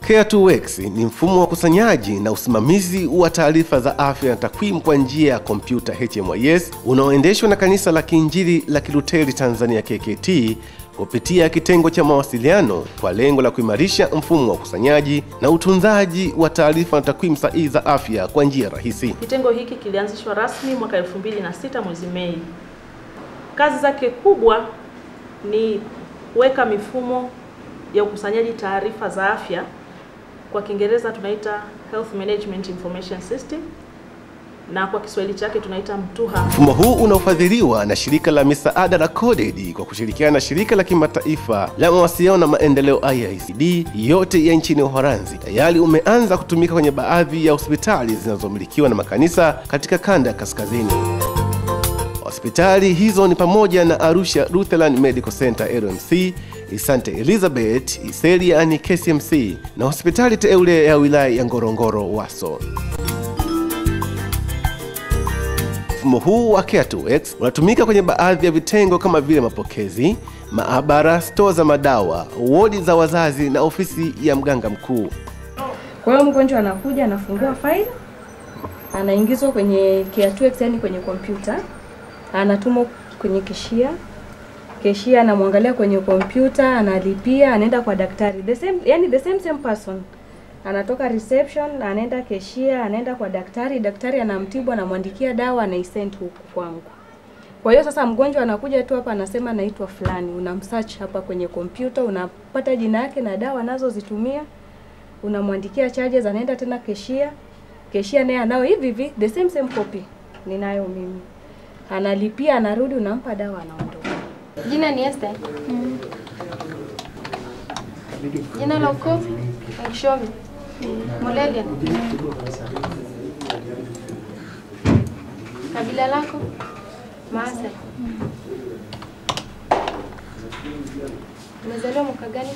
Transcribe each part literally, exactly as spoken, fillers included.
Care two x ni mfumo wa kusanyaji na usimamizi wa taarifa za afya na takwimu kwa njia ya kompyuta H M I S unaoendeshwa na Kanisa la Kiinjili la Kiluteri Tanzania K K T kupitia kitengo cha mawasiliano kwa lengo la kuimarisha mfumo wa kusanyaji na utunzaji wa taarifa na takwimu sahihi za afya kwa njia rahisi. Kitengo hiki kilianzishwa rasmi mwaka elfu mbili na sita mwezi Mei. Kazi zake kubwa ni kuweka mifumo ya ukusanyaji taarifa za afya, kwa Kiingereza tunaita Health Management Information System, na kwa Kiswahili chake tunaita MTUHA. Mfumo huu unaofadhiliwa na shirika la misaada la Coded kwa kushirikiana na shirika la kimataifa la mawasiliano na maendeleo I I C D yote ya nchini Uholanzi tayari umeanza kutumika kwenye baadhi ya hospitali zinazomilikiwa na makanisa katika kanda ya kaskazini. Hospitali hizo ni pamoja na Arusha Lutheran Medical Center L M C, Saint Elizabeth, Seliani K C M C na hospitali teule ya wilaya ya Ngorongoro Waso. Mfumo huu wa Care two x unatumika kwenye baadhi ya vitengo kama vile mapokezi, maabara, store za madawa, wodi za wazazi na ofisi ya mganga mkuu. Kwa hiyo mgonjwa anakuja, anafungua file, anaingizwa kwenye Care two x, yani kwenye kompyuta, anatumwa kwenye keshia. Keshia anamwangalia kwenye kompyuta, analipia, anaenda kwa daktari. The same, yani the same same person. Anatoka reception, anaenda keshia, anaenda kwa daktari, daktari anamtibu, anamwandikia dawa, anaisend huku kwangu. Kwa hiyo sasa mgonjwa anakuja tu hapa, anasema naitwa fulani, unamsearch hapa kwenye kompyuta, unapata jina yake na dawa nazo zitumia, unamwandikia charges, anaenda tena keshia. Keshia naye anao hivi hivi the same same copy ninayo mimi. Analipia, anarudi, unampa dawa, anaondoka. Jina ni Esther. Mm. Jina lako? Kishomi. Molele. Kabila lako? Maasai. Umezaliwa mwaka gani?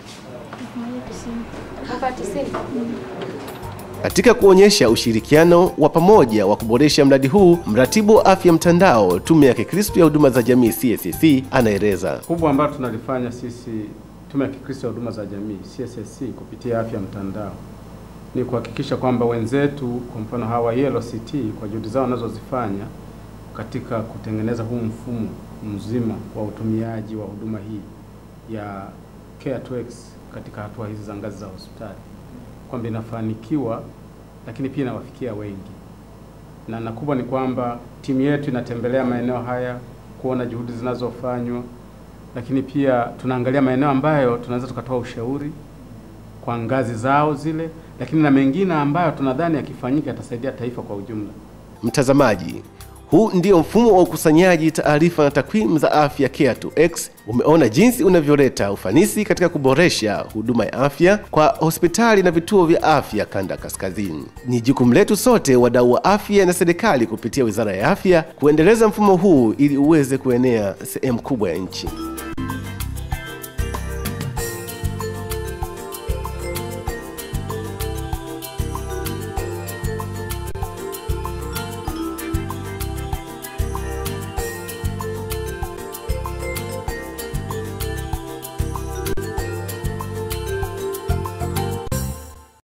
Mwaka tisini. Katika kuonyesha ushirikiano wa pamoja wa kuboresha mradi huu, mratibu wa afya mtandao Tume ya Kikristo ya Huduma za Jamii C S S C anaeleza. Kubwa ambalo tunalifanya sisi Tume ya Kikristo ya Huduma za Jamii C S S C kupitia afya mtandao ni kuhakikisha kwamba wenzetu, kwa mfano hawa E L C T, kwa juhudi zao wanazozifanya katika kutengeneza huu mfumo mzima wa utumiaji wa huduma hii ya Care two x katika hatua hizi za ngazi za hospitali, kwamba inafanikiwa, lakini pia inawafikia wengi. Na na kubwa ni kwamba timu yetu inatembelea maeneo haya kuona juhudi zinazofanywa, lakini pia tunaangalia maeneo ambayo tunaweza tukatoa ushauri kwa ngazi zao zile, lakini na mengine ambayo tunadhani yakifanyika yatasaidia taifa kwa ujumla. Mtazamaji, huu ndio mfumo wa ukusanyaji taarifa na takwimu za afya Care two x. Umeona jinsi unavyoleta ufanisi katika kuboresha huduma ya afya kwa hospitali na vituo vya afya kanda kaskazini. Ni jukumu letu sote, wadau wa afya na serikali kupitia Wizara ya Afya, kuendeleza mfumo huu ili uweze kuenea sehemu kubwa ya nchi.